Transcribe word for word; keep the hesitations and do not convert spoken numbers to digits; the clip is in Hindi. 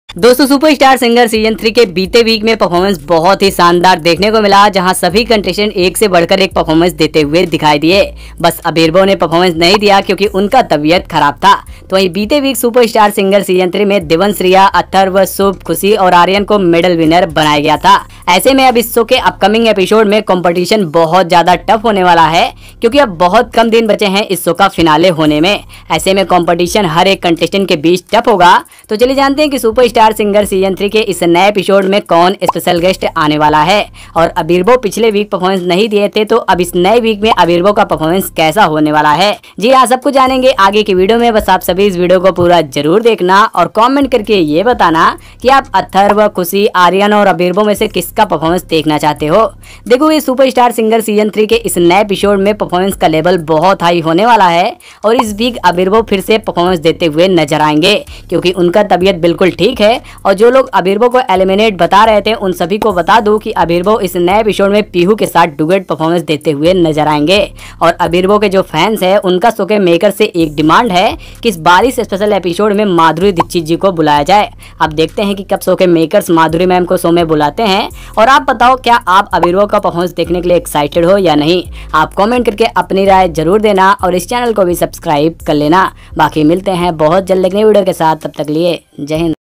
दोस्तों सुपरस्टार सिंगर सीजन थ्री के बीते वीक में परफॉर्मेंस बहुत ही शानदार देखने को मिला, जहां सभी कंटेस्टेंट एक से बढ़कर एक परफॉर्मेंस देते हुए दिखाई दिए। बस अबीरबो ने परफॉर्मेंस नहीं दिया क्योंकि उनका तबीयत खराब था। तो वहीं बीते week superstar singer season three में दिवन श्रिया, अथर्व, शुभ, खुशी और आर्यन को मेडल विनर बनाया गया था। ऐसे में अब इस शो के अपकमिंग एपिसोड में कंपटीशन बहुत ज्यादा टफ होने वाला है क्योंकि अब बहुत कम दिन बचे हैं इस शो का फिनाले होने में। ऐसे में कंपटीशन हर एक कंटेस्टेंट के बीच टफ होगा। तो चलिए जानते हैं कि सुपरस्टार सिंगर सीजन थ्री के इस नए एपिसोड में कौन स्पेशल गेस्ट आने वाला है। और अबीरबो पिछले वीक परफॉर्मेंस नहीं दिए थे, तो अब इस नए वीक में अबीरबो का परफॉर्मेंस कैसा होने वाला है, जी हाँ, सब कुछ जानेंगे आगे की वीडियो में। बस आप सभी इस वीडियो को पूरा जरूर देखना और कॉमेंट करके ये बताना कि आप अथर्व, खुशी, आर्यन और अबीरबो में से किसका परफॉर्मेंस देखना चाहते हो। देखो, ये सुपरस्टार सिंगर सीजन थ्री के इस नए एपिसोड में परफॉर्मेंस का लेवल बहुत हाई होने वाला है और इस वीक अबीरबो फिर से परफॉर्मेंस देते हुए नजर आएंगे क्योंकि उनका तबीयत बिल्कुल ठीक है। और जो लोग अबीरबो को एलिमिनेट बता रहे थे उन सभी को बता दूं कि अबीरबो इस नए एपिसोड में पीहू के साथ डुएट परफॉर्मेंस देते हुए नजर आएंगे। और अबीरबो के जो फैंस हैं उनका शो के मेकर से एक डिमांड है कि इस बारिश स्पेशल एपिसोड में माधुरी दीक्षित जी को बुलाया जाए। अब देखते हैं कि कब शो के मेकर्स माधुरी मैम को शो में बुलाते हैं। और आप बताओ, क्या आप अबीरबो का परफॉर्मेंस देखने के लिए एक्साइटेड हो या नहीं? आप कमेंट करके अपनी राय जरूर देना और इस चैनल को भी सब्सक्राइब कर लेना। बाकी मिलते हैं बहुत जल्द नई वीडियो के साथ, तब तक लिए जय हिंद।